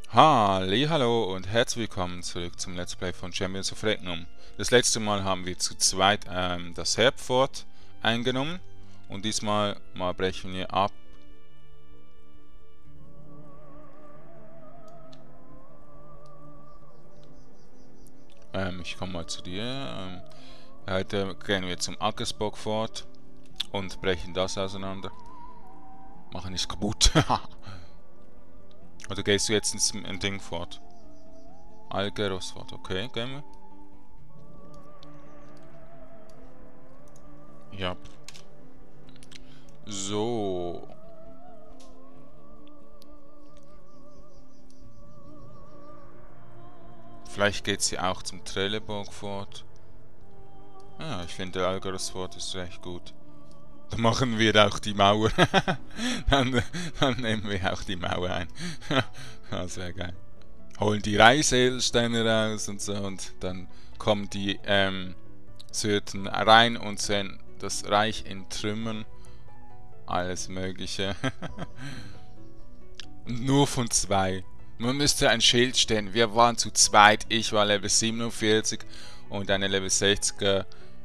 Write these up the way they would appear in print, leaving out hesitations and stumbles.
Hallo und herzlich willkommen zurück zum Let's Play von Champions of Regnum. Das letzte Mal haben wir zu zweit das Herb-Fort eingenommen und diesmal brechen wir ab. Ich komme mal zu dir. Heute gehen wir zum Ackersburg Fort und brechen das auseinander. Machen es kaputt. Oder gehst du jetzt ins Ding Fort? Algeros Fort, okay, gehen wir. Ja. So. Vielleicht geht sie auch zum Trelleborg Fort. Ja, ich finde Algeros Fort ist recht gut. Dann machen wir auch die Mauer. dann nehmen wir auch die Mauer ein. Das wäre geil. Holen die Reiseedelsteine raus und so und dann kommen die Syrten rein und sehen das Reich in Trümmern. Alles Mögliche. Nur von zwei. Man müsste ein Schild stehen. Wir waren zu zweit. Ich war Level 47 und eine Level 60er.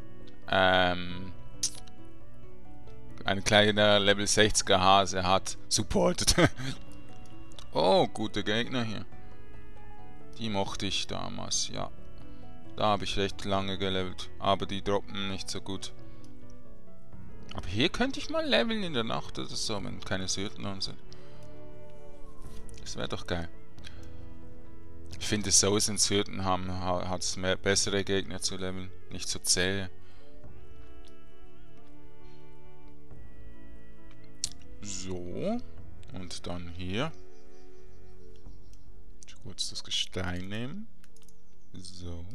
Ein kleiner Level 60er Hase hat supportet. Oh, gute Gegner hier. Die mochte ich damals, ja. Da habe ich recht lange gelevelt. Aber die droppen nicht so gut. Aber hier könnte ich mal leveln in der Nacht oder so, wenn keine Syrten an sind. Das wäre doch geil. Ich finde, so sind Syrten hat es bessere Gegner zu leveln. Nicht so zäh. So. Und dann hier. Kurz das Gestein nehmen. So.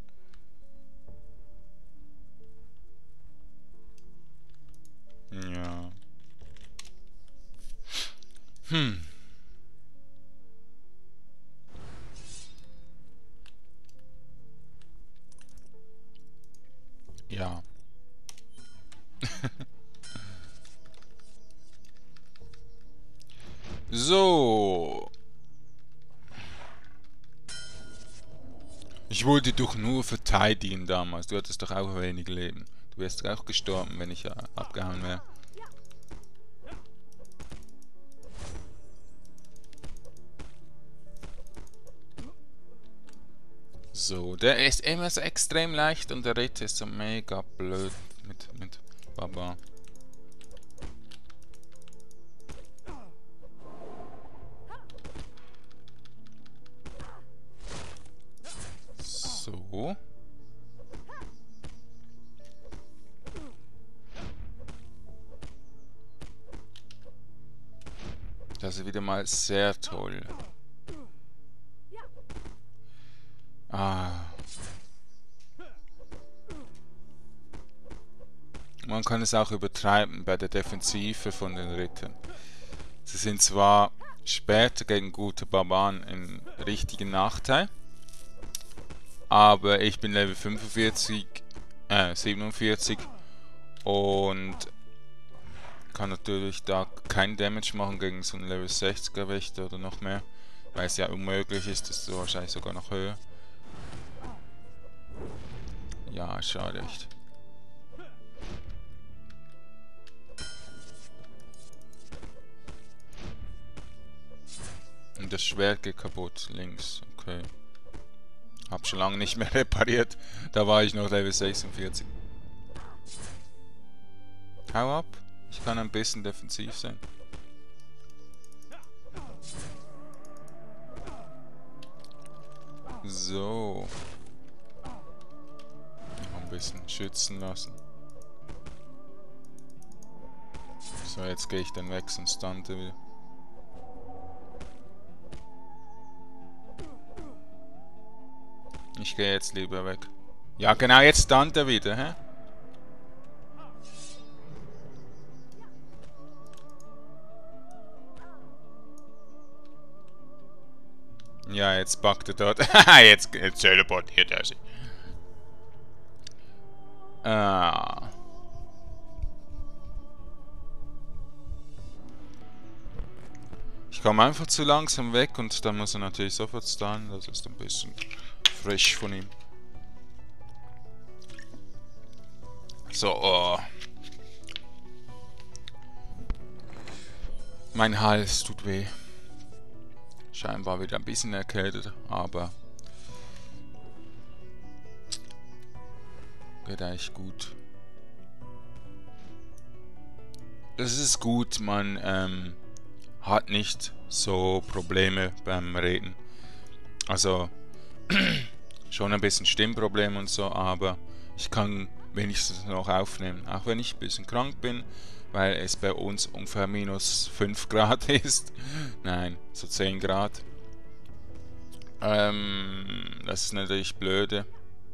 Ja. Ja. So. Ich wollte dich nur verteidigen damals. Du hattest doch auch wenig Leben. Du wärst auch gestorben, wenn ich abgehauen wäre. So, der ist immer so extrem leicht und der Ritter ist so mega blöd mit Baba. So. Das ist wieder mal sehr toll. Man kann es auch übertreiben bei der Defensive von den Rittern. Sie sind zwar später gegen gute Barbaren im richtigen Nachteil, aber ich bin Level 45, 47 und kann natürlich da kein Damage machen gegen so einen Level 60er Wächter oder noch mehr, weil es ja unmöglich ist, das ist wahrscheinlich sogar noch höher. Ja, schade echt. Und das Schwert geht kaputt, links, okay. Hab schon lange nicht mehr repariert, da war ich noch Level 46. Hau ab, ich kann ein bisschen defensiv sein. So. Noch ein bisschen schützen lassen. So, jetzt gehe ich dann weg, sonst stande wieder. Ich gehe jetzt lieber weg. Ja, genau, jetzt stand er wieder, hä? Ja, jetzt backt er dort. jetzt teleportiert er sich. Ah. komme einfach zu langsam weg und dann muss er natürlich sofort stunnen. Das ist ein bisschen frisch von ihm. So, oh. Mein Hals tut weh. Scheinbar wieder ein bisschen erkältet, aber geht eigentlich gut. Es ist gut, man hat nicht so Probleme beim Reden. Also schon ein bisschen Stimmprobleme und so, aber ich kann wenigstens noch aufnehmen, auch wenn ich ein bisschen krank bin, weil es bei uns ungefähr minus 5 Grad ist. Nein, so 10 Grad. Das ist natürlich blöde.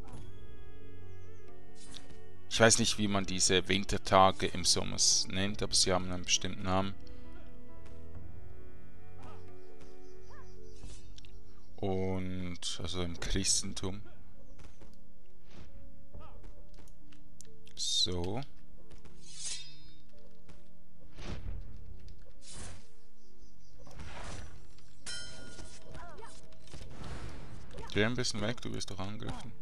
Ich weiß nicht, wie man diese Wintertage im Sommer nennt, aber sie haben einen bestimmten Namen. Und also im Christentum. So. Geh ein bisschen weg, du wirst doch angegriffen.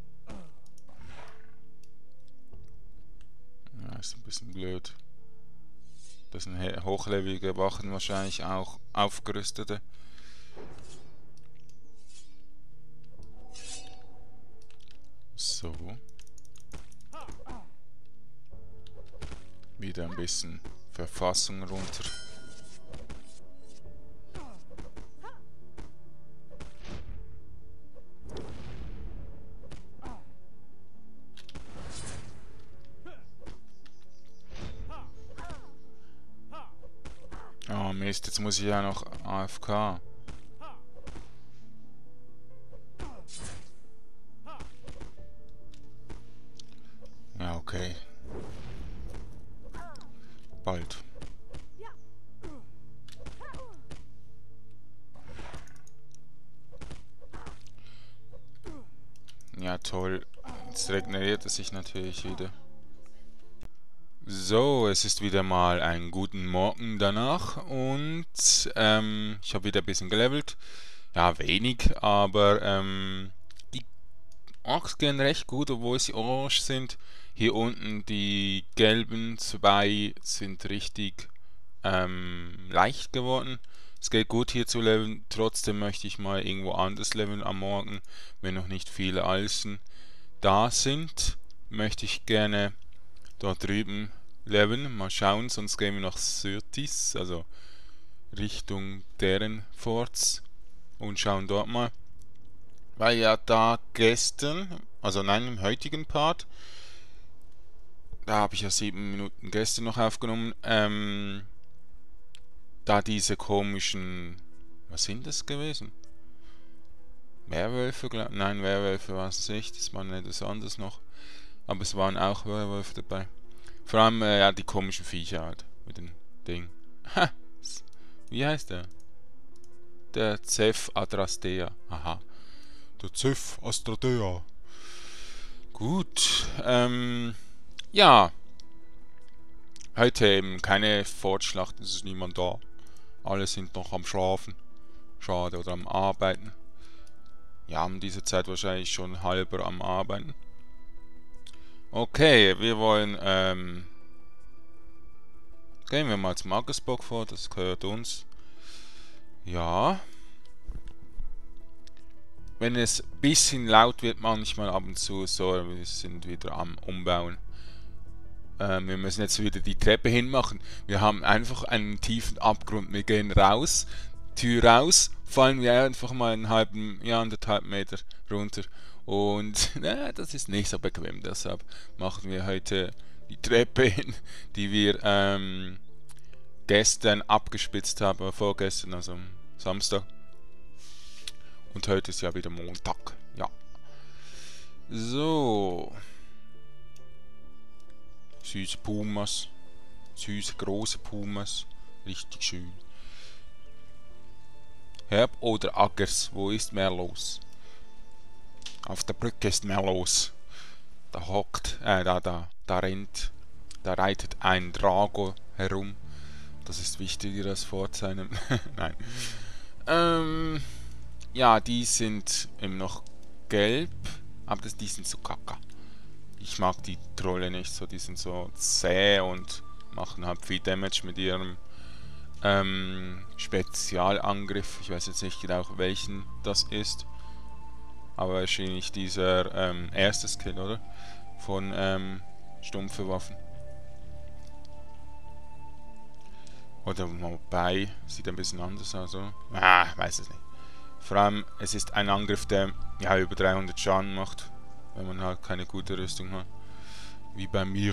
Ja, ist ein bisschen blöd. Das sind hochlevelige Wachen wahrscheinlich auch aufgerüstete. So. Wieder ein bisschen Verfassung runter. Oh Mist, jetzt muss ich ja noch AFK. Ja, okay. Bald. Ja, toll. Jetzt regeneriert es sich natürlich wieder. So, es ist wieder mal einen guten Morgen danach und ich habe wieder ein bisschen gelevelt. Ja, wenig, aber die Orks gehen recht gut, obwohl sie orange sind. Hier unten die gelben zwei sind richtig leicht geworden. Es geht gut hier zu leveln, trotzdem möchte ich mal irgendwo anders leveln am Morgen, wenn noch nicht viele Alsen da sind. Möchte ich gerne dort drüben leveln, mal schauen, sonst gehen wir nach Syrtis, also Richtung deren Forts und schauen dort mal. Weil ja da gestern, also nein, im heutigen Part, da habe ich ja 7 Minuten gestern noch aufgenommen, da diese komischen, was sind das gewesen? Werwölfe, nein, Werwölfe war es nicht, das waren etwas anderes noch, aber es waren auch Werwölfe dabei. Vor allem, ja, die komischen Viecher halt, mit dem Ding. Ha! Wie heißt der? Der Zeph Adrastea. Aha. Der Zeph Adrastea. Gut, ja. Heute eben keine Fortschlacht, es ist niemand da. Alle sind noch am Schlafen. Schade, oder am Arbeiten. Ja, um diese Zeit wahrscheinlich schon halber am Arbeiten. Okay, wir wollen, gehen wir mal zum Aggersbock vor, das gehört uns. Ja. Wenn es ein bisschen laut wird, manchmal ab und zu, so, wir sind wieder am Umbauen. Wir müssen jetzt wieder die Treppe hinmachen. Wir haben einfach einen tiefen Abgrund. Wir gehen raus, Tür raus, fallen wir einfach mal einen halben, ja, 1,5 Meter runter. Und das ist nicht so bequem, deshalb machen wir heute die Treppe hin, die wir gestern abgespitzt haben, vorgestern, also am Samstag. Und heute ist ja wieder Montag, ja. So. Süße Pumas. Süße große Pumas. Richtig schön. Herb oder Aggers, wo ist mehr los? Auf der Brücke ist mehr los. Da hockt, da rennt, da reitet ein Drago herum. Das ist wichtiger als vor seinem, nein. Ja, die sind eben noch gelb, aber die sind so kacke. Ich mag die Trolle nicht so, die sind so zäh und machen halt viel Damage mit ihrem Spezialangriff. Ich weiß jetzt nicht genau, welchen das ist. Aber wahrscheinlich dieser erste Skill, oder? Von stumpfe Waffen. Oder wobei, sieht ein bisschen anders aus, oder? Weiß es nicht. Vor allem, es ist ein Angriff, der ja über 300 Schaden macht, wenn man halt keine gute Rüstung hat. Wie bei mir.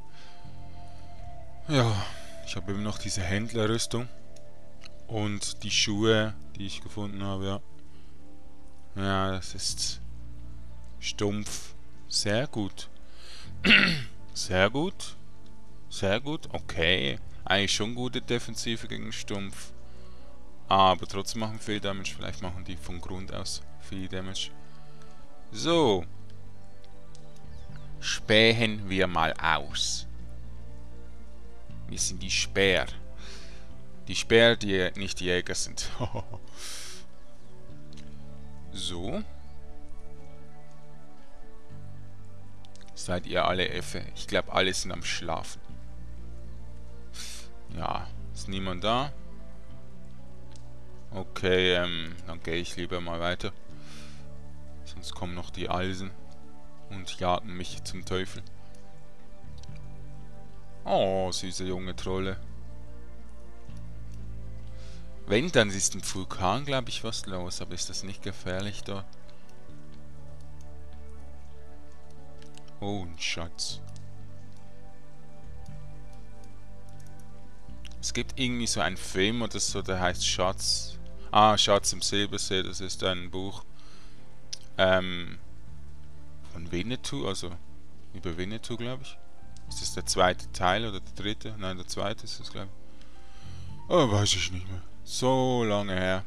Ja, ich habe immer noch diese Händlerrüstung. Und die Schuhe, die ich gefunden habe, ja. Ja, das ist stumpf. Sehr gut. Sehr gut. Sehr gut. Okay. Eigentlich schon gute Defensive gegen Stumpf. Aber trotzdem machen viel Damage. Vielleicht machen die von Grund aus viel Damage. So. Spähen wir mal aus. Wir sind die Späher. Die Späher, die nicht Jäger sind. So. Seid ihr alle Effe? Ich glaube, alle sind am Schlafen. Ja, ist niemand da? Okay, dann gehe ich lieber mal weiter. Sonst kommen noch die Alsen und jagen mich zum Teufel. Oh, süße junge Trolle. Wenn, dann ist im Vulkan, glaube ich, was los. Aber ist das nicht gefährlich da? Oh, ein Schatz. Es gibt irgendwie so einen Film oder so, der heißt Schatz. Ah, Schatz im Silbersee, das ist ein Buch. Von Winnetou, also über Winnetou, glaube ich. Ist das der zweite Teil oder der dritte? Nein, der zweite ist es, glaube ich. Oh, weiß ich nicht mehr. So lange her.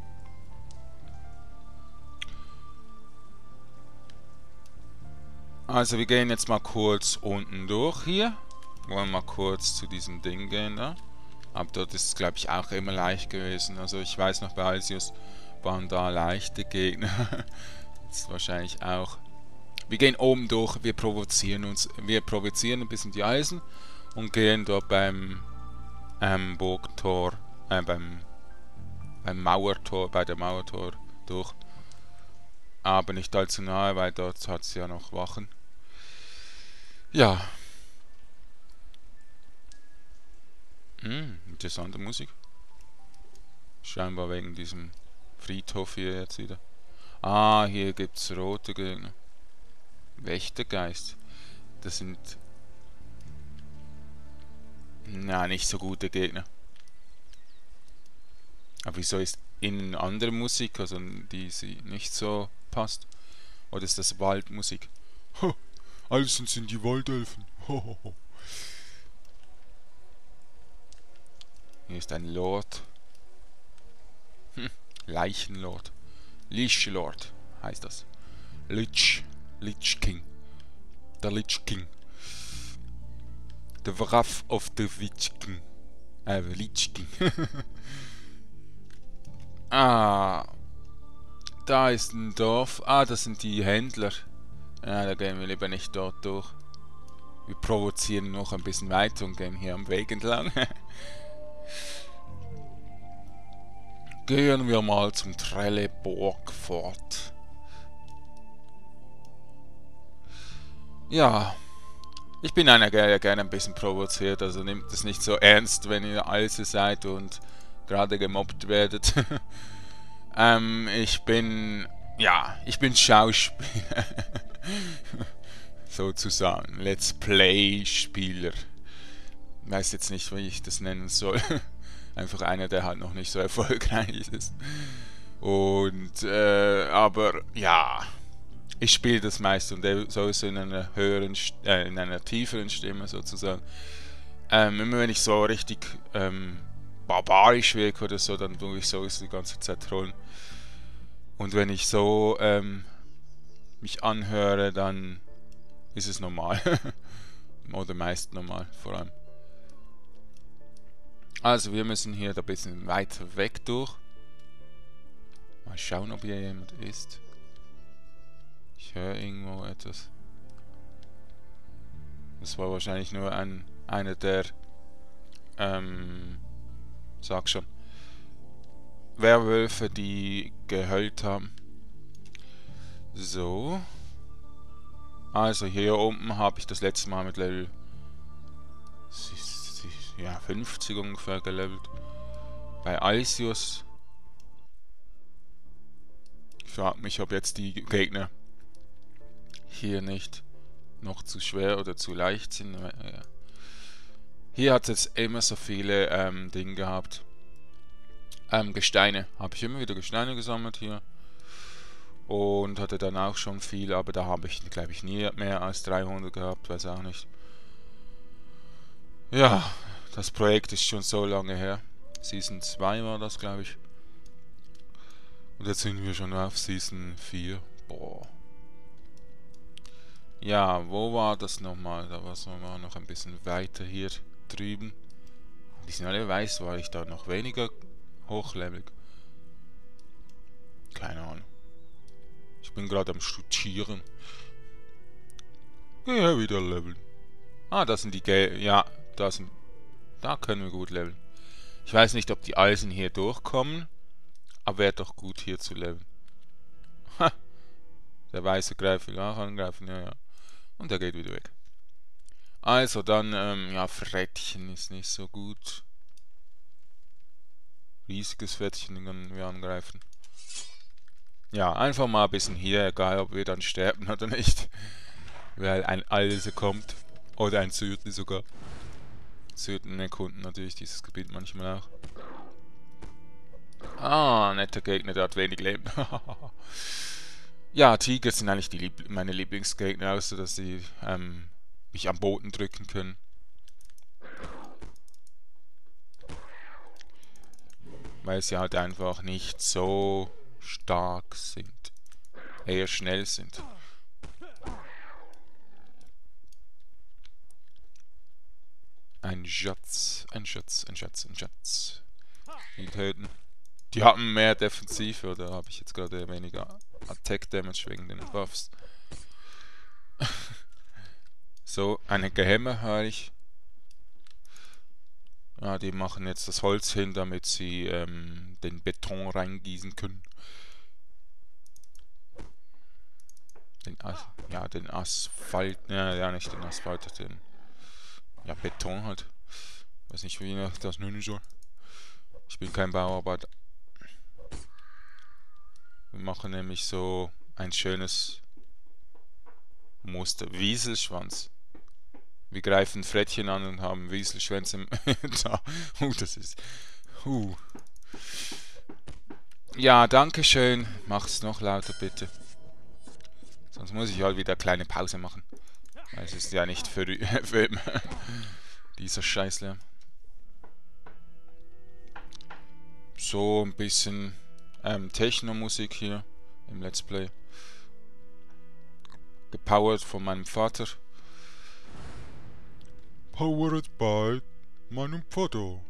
Also wir gehen jetzt mal kurz unten durch hier. Wollen mal kurz zu diesem Ding gehen da. Aber dort ist es, glaube ich, auch immer leicht gewesen. Also ich weiß noch, bei Alsius waren da leichte Gegner. Jetzt wahrscheinlich auch. Wir gehen oben durch, wir provozieren ein bisschen die Eisen und gehen dort beim Burgtor, beim Mauertor, bei der Mauertor durch. Aber nicht allzu nahe, weil dort hat es ja noch Wachen. Ja. Interessante Musik. Scheinbar wegen diesem Friedhof hier jetzt wieder. Ah, hier gibt's rote Gegner. Wächtergeist. Das sind nicht so gute Gegner. Aber wieso ist innen andere Musik, also die sie nicht so passt? Oder ist das Waldmusik? Ho, alles sind die Waldelfen. Ho, ho, ho. Hier ist ein Lord. Leichenlord. Lichlord heißt das. Lich King. Der Lich King. The Wrath of the Lich King. Lich King. Ah. Da ist ein Dorf. Ah, das sind die Händler. Ja, da gehen wir lieber nicht dort durch. Wir provozieren noch ein bisschen weiter und gehen hier am Weg entlang. Gehen wir mal zum Trelleborg fort. Ja, ich bin einer, der gerne ein bisschen provoziert, also nehmt es nicht so ernst, wenn ihr Alse seid und gerade gemobbt werdet. Ich bin Schauspieler. Sozusagen. Let's Play-Spieler. Ich weiß jetzt nicht, wie ich das nennen soll. Einfach einer, der halt noch nicht so erfolgreich ist. Und, aber, ja. Ich spiele das meist und sowieso in einer höheren, in einer tieferen Stimme sozusagen. Immer wenn ich so richtig, barbarisch wirke oder so, dann tue ich sowieso die ganze Zeit trollen. Und wenn ich so, mich anhöre, dann ist es normal. Oder meist normal, vor allem. Also wir müssen hier da ein bisschen weiter weg durch. Mal schauen, ob hier jemand ist. Ich höre irgendwo etwas. Das war wahrscheinlich nur einer der, sag schon, Werwölfe, die geheult haben. So. Also hier oben habe ich das letzte Mal mit Level 50 ungefähr gelevelt. Bei Alcius. Ich frage mich, ob jetzt die Gegner hier nicht noch zu schwer oder zu leicht sind. Hier hat es jetzt immer so viele Dinge gehabt. Gesteine. Habe ich immer wieder Gesteine gesammelt hier. Und hatte dann auch schon viel, aber da habe ich, glaube ich, nie mehr als 300 gehabt, weiß auch nicht. Ja, das Projekt ist schon so lange her. Season 2 war das, glaube ich. Und jetzt sind wir schon auf Season 4. Boah. Ja, wo war das nochmal? Da war es noch ein bisschen weiter hier drüben. Die sind alle weiß, war ich da noch weniger hochlevelig. Keine Ahnung. Ich bin gerade am Studieren. Ja, wieder leveln. Ah, das sind die ja, da können wir gut leveln. Ich weiß nicht, ob die Eisen hier durchkommen, aber wäre doch gut hier zu leveln. Ha! Der weiße Greif will auch angreifen, ja. Und der geht wieder weg. Also dann, ja, Frettchen ist nicht so gut. Riesiges Frettchen können wir angreifen. Ja, einfach mal ein bisschen hier, egal ob wir dann sterben oder nicht. Weil ein Alse kommt. Oder ein Syrtli sogar. Syrten erkunden natürlich dieses Gebiet manchmal auch. Ah, netter Gegner, der hat wenig Leben. Ja, Tiger sind eigentlich meine Lieblingsgegner, außer dass sie mich am Boden drücken können. Weil sie halt einfach nicht so stark sind. Eher schnell sind. Ein Schatz, ein Schatz, ein Schatz, ein Schatz. Die töten. Die haben mehr Defensive, oder habe ich jetzt gerade weniger Attack Damage wegen den Buffs? So, eine Gehämme höre ich. Ja, die machen jetzt das Holz hin, damit sie den Beton reingießen können. Den Asphalt, ja, nicht den Asphalt, den, ja, Beton halt. Weiß nicht, wie ich das nennen soll. Ich bin kein Bauarbeiter. Wir machen nämlich so ein schönes Muster. Wieselschwanz. Wir greifen Frettchen an und haben Wieselschwänze da. Das ist... Ja, danke schön. Mach's noch lauter, bitte. Sonst muss ich halt wieder eine kleine Pause machen. Es ist ja nicht für immer dieser Scheißlärm. So ein bisschen Techno-Musik hier im Let's Play. Gepowert von meinem Vater. Powered by meinem Vater.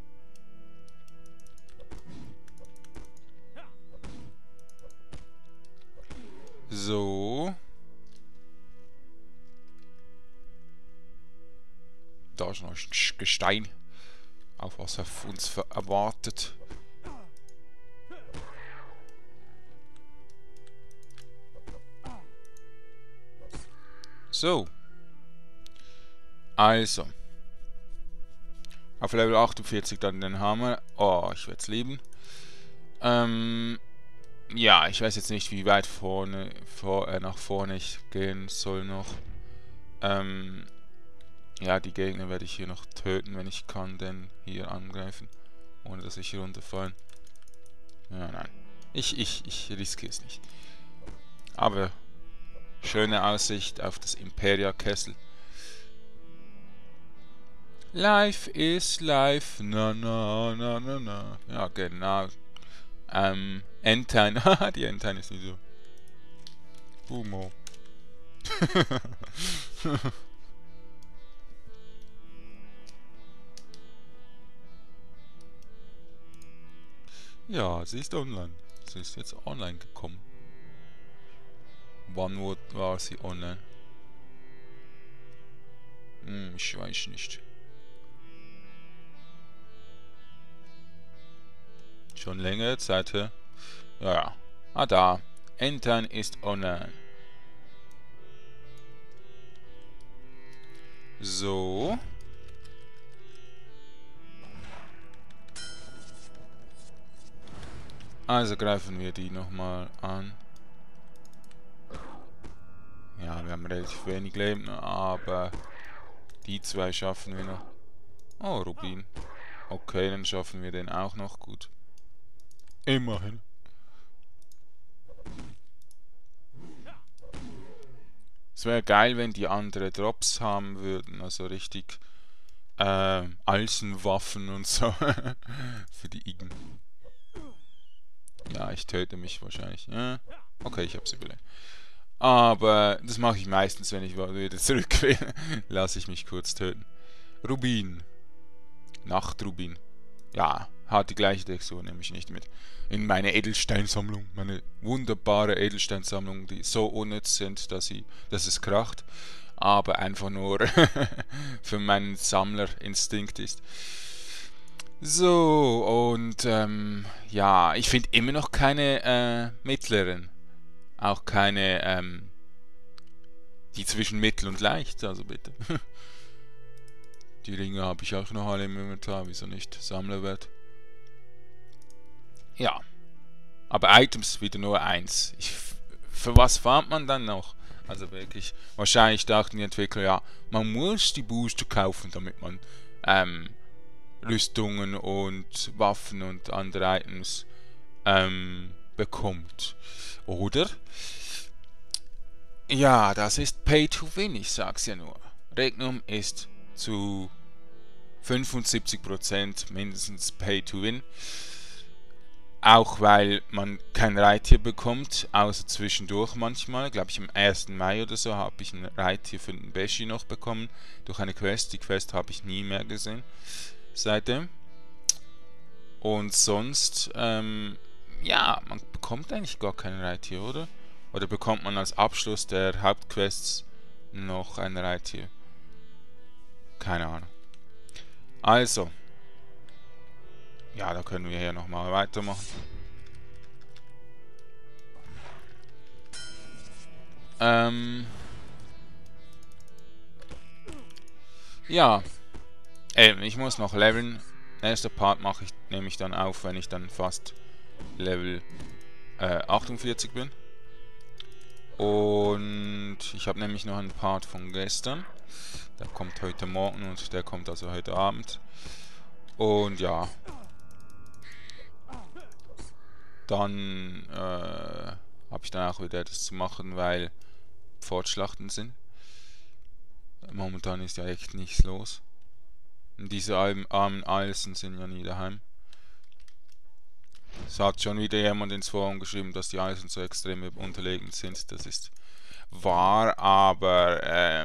So. Da ist noch ein Gestein. Auf was auf uns erwartet. So. Also. Auf Level 48 dann den Hammer. Oh, ich werde es lieben. Ja, ich weiß jetzt nicht, wie weit nach vorne ich gehen soll noch. Ja, die Gegner werde ich hier noch töten, wenn ich kann, denn hier angreifen. Ohne dass ich hier runterfallen. Ja, nein. Ich riskiere es nicht. Aber schöne Aussicht auf das Imperia-Kessel. Life is life, na na na na na. Ja, genau. Entine, haha, die Entine ist nicht so. Boomo. Ja, sie ist online. Sie ist jetzt online gekommen. Wann war sie online? Ich weiß nicht. Schon längere Zeit her. Ja. Ah, da. Entern ist online. So. Also greifen wir die nochmal an. Ja, wir haben relativ wenig Leben, aber die zwei schaffen wir noch. Oh, Rubin. Okay, dann schaffen wir den auch noch gut. Immerhin. Es wäre geil, wenn die andere Drops haben würden, also richtig Eisenwaffen und so. Für die Igen. Ja, ich töte mich wahrscheinlich. Ja. Okay, ich hab's überlebt. Aber das mache ich meistens, wenn ich wieder zurück will. Lasse ich mich kurz töten. Rubin. Nachtrubin. Ja, hat die gleiche Textur, nehme ich nicht mit. In meine Edelsteinsammlung. Meine wunderbare Edelsteinsammlung, die so unnütz sind, dass es kracht. Aber einfach nur für meinen Sammlerinstinkt ist. So, und ja, ich finde immer noch keine mittleren. Auch keine, die zwischen mittel und leicht, also bitte. Die Ringe habe ich auch noch alle im Inventar, wieso nicht? Sammlerwert. Ja. Aber Items wieder nur 1. Für was farmt man dann noch? Also wirklich, wahrscheinlich dachten die Entwickler, ja, man muss die Booster kaufen, damit man Rüstungen und Waffen und andere Items bekommt. Oder? Ja, das ist Pay to Win, ich sag's ja nur. Regnum ist zu 75% mindestens Pay to Win. Auch weil man kein Reittier bekommt, außer zwischendurch manchmal. Glaube ich am 1. Mai oder so habe ich ein Reittier für den Beshi noch bekommen. Durch eine Quest. Die Quest habe ich nie mehr gesehen seitdem. Und sonst, ja, man bekommt eigentlich gar kein Reittier, oder? Oder bekommt man als Abschluss der Hauptquests noch ein Reittier? Keine Ahnung. Also. Ja, da können wir hier nochmal weitermachen. Ja. Ich muss noch leveln. Nächster Part nehme ich dann auf, wenn ich dann fast Level 48 bin. Und ich habe nämlich noch einen Part von gestern. Der kommt heute Morgen und der kommt also heute Abend. Und ja. Dann habe ich dann auch wieder das zu machen, weil Fortschlachten sind. Momentan ist ja echt nichts los. Und diese armen Eilsen sind ja nie daheim. Es hat schon wieder jemand ins Forum geschrieben, dass die Eisen so extrem unterlegen sind. Das ist wahr, aber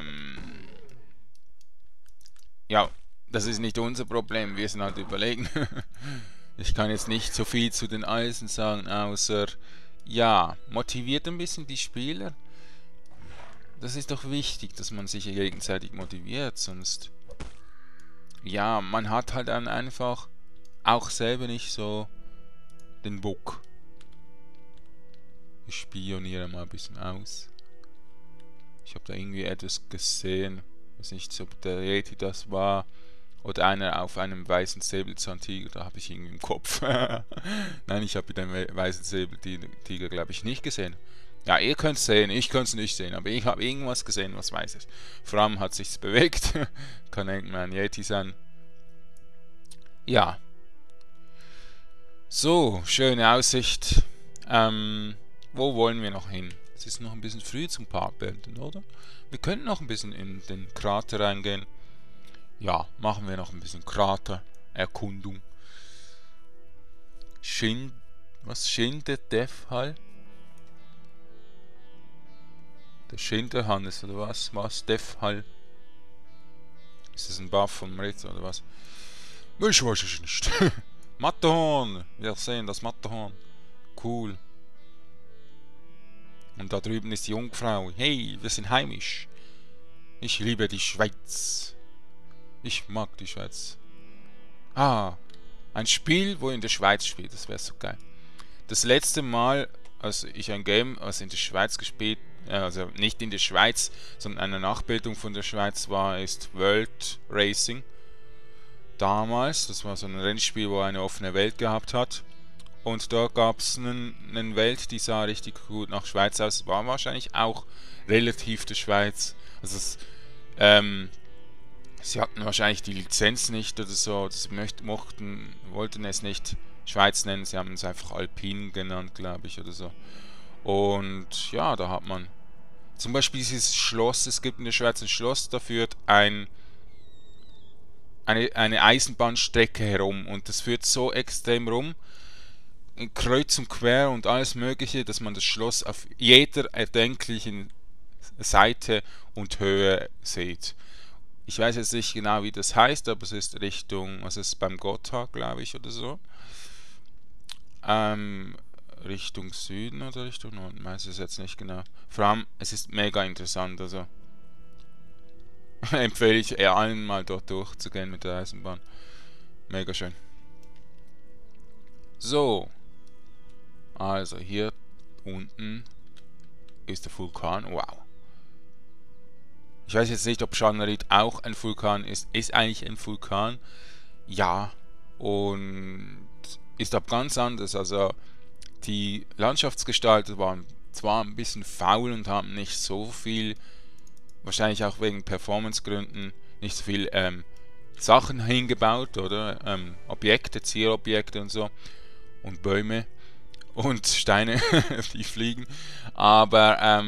ja, das ist nicht unser Problem. Wir sind halt überlegen. Ich kann jetzt nicht so viel zu den Eisen sagen, außer ja, motiviert ein bisschen die Spieler. Das ist doch wichtig, dass man sich gegenseitig motiviert, sonst ja, man hat halt dann einfach auch selber nicht so den Bock. Ich spioniere mal ein bisschen aus. Ich habe da irgendwie etwas gesehen. Ich weiß nicht, ob der Yeti das war. Oder einer auf einem weißen Säbelzahntiger. Da habe ich irgendwie im Kopf. Nein, ich habe den weißen Säbeltiger, glaube ich, nicht gesehen. Ja, ihr könnt es sehen, ich kann es nicht sehen. Aber ich habe irgendwas gesehen, was Weißes. Vor allem hat sich's bewegt. Kann irgendwann ein Yeti sein. Ja. So, schöne Aussicht. Wo wollen wir noch hin? Es ist noch ein bisschen früh zum Park beenden, oder? Wir könnten noch ein bisschen in den Krater reingehen. Ja, machen wir noch ein bisschen Kratererkundung. Was schindet Defhall? Der Schinderhannes oder was? Was? Defhall? Ist das ein Buff vom Ritter oder was? Ich weiß es nicht. Matterhorn! Wir sehen das Matterhorn. cool. Und da drüben ist die Jungfrau. Hey, wir sind heimisch. Ich liebe die Schweiz. Ich mag die Schweiz. Ah, ein Spiel, wo in der Schweiz spielt. Das wäre so geil. Das letzte Mal, als ich ein Game, also in der Schweiz gespielt, also nicht in der Schweiz, sondern eine Nachbildung von der Schweiz war, ist World Racing. Damals, das war so ein Rennspiel, wo eine offene Welt gehabt hat. Und da gab es eine Welt, die sah richtig gut nach Schweiz aus. War wahrscheinlich auch relativ der Schweiz. Also sie hatten wahrscheinlich die Lizenz nicht oder so. Sie wollten es nicht Schweiz nennen. Sie haben es einfach Alpin genannt, glaube ich, oder so. Und ja, da hat man zum Beispiel dieses Schloss. Es gibt in der Schweiz ein Schloss, da führt eine Eisenbahnstrecke herum. Und das führt so extrem rum, kreuz und quer und alles Mögliche, dass man das Schloss auf jeder erdenklichen Seite und Höhe sieht. Ich weiß jetzt nicht genau, wie das heißt, aber es ist es ist beim Gotthard, glaube ich, oder so. Richtung Süden oder Richtung Norden, weiß es jetzt nicht genau. Vor allem, es ist mega interessant, also empfehle ich eher allen mal dort durchzugehen mit der Eisenbahn. Mega schön. So. Also hier unten ist der Vulkan. Wow. Ich weiß jetzt nicht, ob Schannarit auch ein Vulkan ist. Ist eigentlich ein Vulkan? Ja. Und ist aber ganz anders. Also die Landschaftsgestalter waren zwar ein bisschen faul und haben nicht so viel, wahrscheinlich auch wegen Performancegründen, nicht so viel Sachen hingebaut, oder? Objekte, Zierobjekte und so. Und Bäume. Und Steine, die fliegen. Aber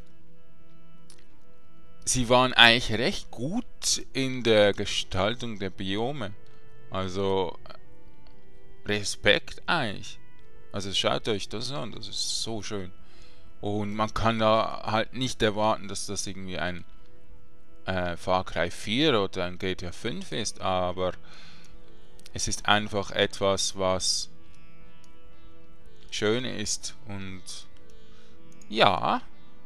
sie waren eigentlich recht gut in der Gestaltung der Biome. Also Respekt eigentlich. Also schaut euch das an, das ist so schön. Und man kann da halt nicht erwarten, dass das irgendwie ein Far Cry 4 oder ein GTA 5 ist, aber es ist einfach etwas, was schön ist und ja,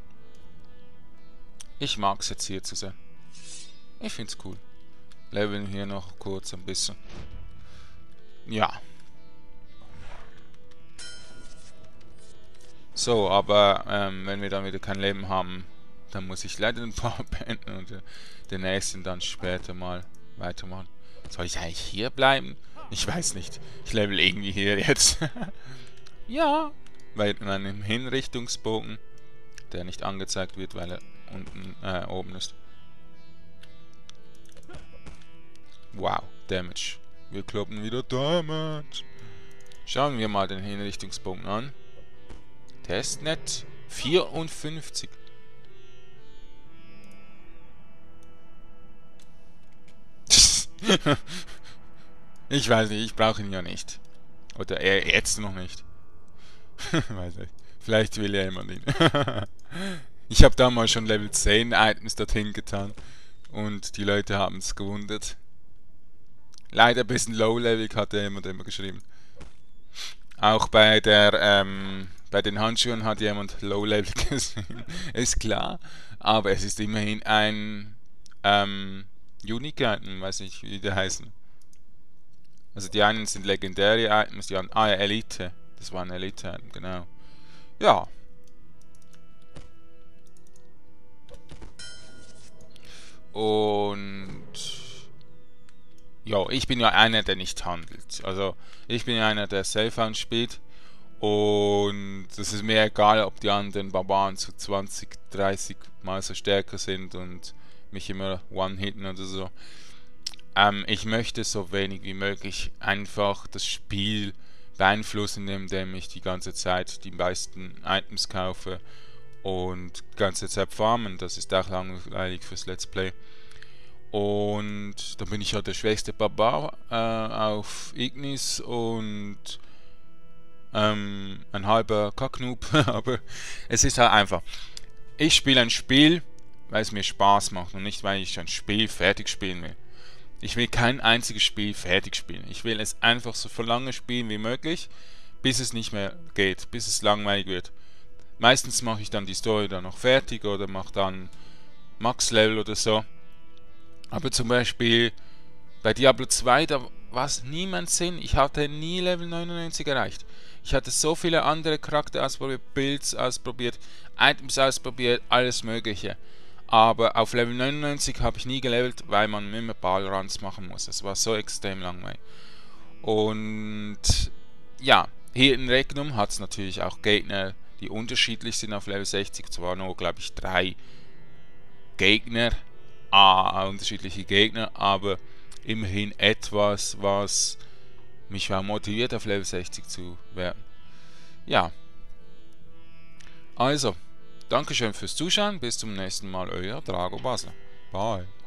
ich mag es jetzt hier zu sein. Ich finde es cool. Leveln hier noch kurz ein bisschen. Ja. So, aber wenn wir dann wieder kein Leben haben, dann muss ich leider den Part beenden und den nächsten dann später mal weitermachen. Soll ich eigentlich hier bleiben? Ich weiß nicht. Ich level irgendwie hier jetzt. Ja, bei meinem Hinrichtungsbogen, der nicht angezeigt wird, weil er unten oben ist. Wow, Damage. Wir kloppen wieder Damage. Schauen wir mal den Hinrichtungsbogen an. Testnet 54. Ich weiß nicht, ich brauche ihn ja nicht. Oder er jetzt noch nicht. Weiß nicht. Vielleicht will ja jemand ihn. Ich habe damals schon Level 10 Items dorthin getan. Und die Leute haben es gewundert. Leider ein bisschen low-levelig hat ja jemand immer geschrieben. Auch bei den Handschuhen hat jemand low-level gesehen. Ist klar. Aber es ist immerhin ein Unique Item, weiß nicht wie die heißen. Also die einen sind legendäre Items, die anderen. Ah ja, Elite. Das war ein Elite-Item, genau. Ja. Und ja, ich bin ja einer, der nicht handelt. Also ich bin ja einer, der Safe-Hound spielt. Und es ist mir egal, ob die anderen Barbaren so 20, 30 Mal so stärker sind und mich immer one-hitten oder so. Ich möchte so wenig wie möglich einfach das Spiel beeinflussen, indem ich die ganze Zeit die meisten Items kaufe und die ganze Zeit farmen. Das ist auch langweilig fürs Let's Play. Und dann bin ich ja der schwächste Barbar auf Ignis und ein halber Kacknoob. Aber es ist halt einfach. Ich spiele ein Spiel, weil es mir Spaß macht und nicht, weil ich ein Spiel fertig spielen will. Ich will kein einziges Spiel fertig spielen. Ich will es einfach so lange spielen wie möglich, bis es nicht mehr geht, bis es langweilig wird. Meistens mache ich dann die Story dann noch fertig oder mache dann Max-Level oder so. Aber zum Beispiel bei Diablo 2, da war es niemand Sinn. Ich hatte nie Level 99 erreicht. Ich hatte so viele andere Charakter ausprobiert, Builds ausprobiert, Items ausprobiert, alles mögliche. Aber auf Level 99 habe ich nie gelevelt, weil man immer Ballruns machen muss. Es war so extrem langweilig. Und ja, hier in Regnum hat es natürlich auch Gegner, die unterschiedlich sind auf Level 60. Zwar nur, glaube ich, 3 Gegner, unterschiedliche Gegner, aber immerhin etwas, was mich war motiviert, auf Level 60 zu werden. Ja, also, Dankeschön fürs Zuschauen, bis zum nächsten Mal, euer Drago Basler. Bye.